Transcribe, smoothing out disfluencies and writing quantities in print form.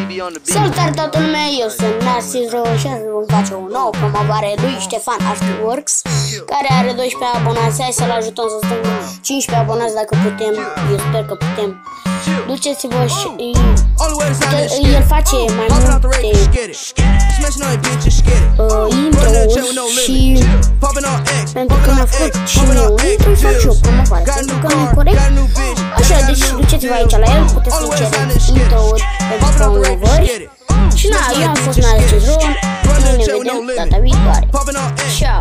Salutare toată lumea, eu sunt Narcisro și azi vom face o nouă promovare lui Ștefan Artworks, care are 12 abonați. Hai să-l ajutăm să stăm 15 abonați dacă putem, eu sper că putem. Duceți-vă și el face mai multe intro-uri și pentru că mi-a făcut și mie un intro, fac și o promovare pentru că nu e corect. Așa, deci duceți-vă aici la el, puteți să cereți intro-uri pentru promovări. Și na, eu am fost Narcisro, noi ne vedem data viitoare. Ciao!